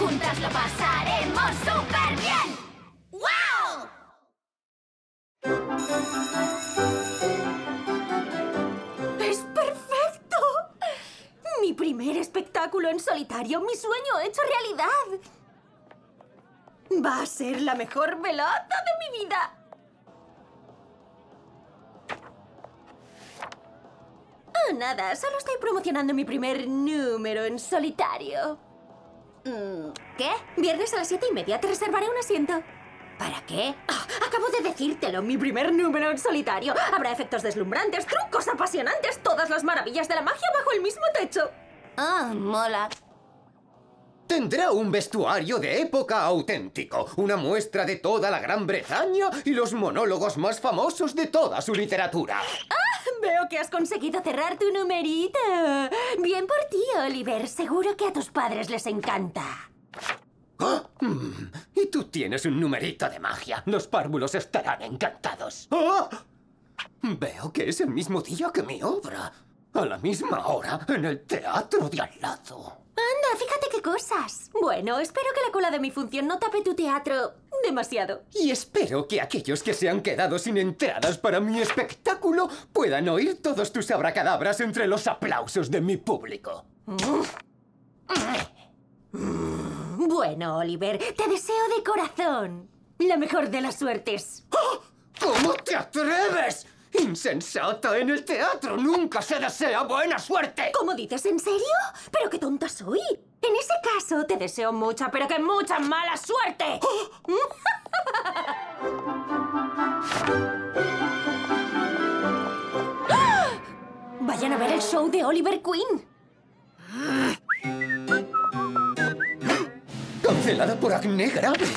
juntas lo pasaremos súper bien. ¡Wow! ¡Es perfecto! Mi primer espectáculo en solitario, mi sueño hecho realidad. Va a ser la mejor velada de mi vida. Oh, nada, solo estoy promocionando mi primer número en solitario. ¿Qué? Viernes a las 7:30 te reservaré un asiento. ¿Para qué? Acabo de decírtelo, mi primer número en solitario. Habrá efectos deslumbrantes, trucos apasionantes, todas las maravillas de la magia bajo el mismo techo. Ah, mola. Tendrá un vestuario de época auténtico, una muestra de toda la Gran Bretaña y los monólogos más famosos de toda su literatura. Veo que has conseguido cerrar tu numerito. Bien por ti, Oliver. Seguro que a tus padres les encanta. ¡Ah! Y tú tienes un numerito de magia. Los párvulos estarán encantados. ¡Ah! Veo que es el mismo día que mi obra. A la misma hora, en el teatro de al lado. Anda, fíjate qué cosas. Bueno, espero que la cola de mi función no tape tu teatro demasiado. Y espero que aquellos que se han quedado sin entradas para mi espectáculo puedan oír todos tus abracadabras entre los aplausos de mi público. Bueno, Oliver, te deseo de corazón la mejor de las suertes. ¡Oh! ¿Cómo te atreves? ¡Insensata! En el teatro nunca se desea buena suerte. ¿Cómo dices? ¿En serio? ¡Pero qué tonta soy! En ese caso, te deseo mucha, pero que mucha mala suerte. Vayan a ver el show de Oliver Queen. Cancelada por acné grave.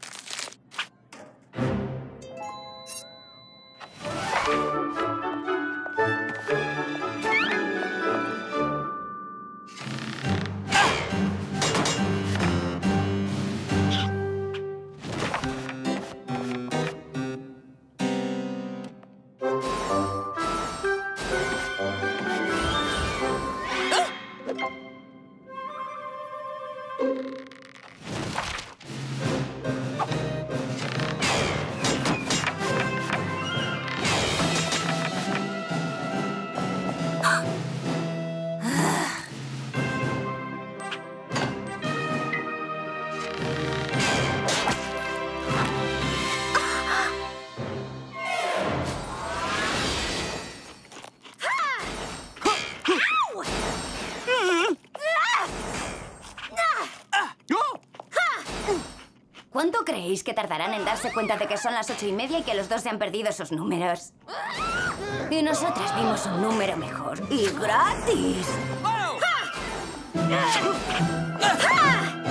¿Cuánto creéis que tardarán en darse cuenta de que son las 8:30 y que los dos se han perdido sus números? Y nosotras vimos un número mejor. ¡Y gratis! ¡Oh! ¡Ja!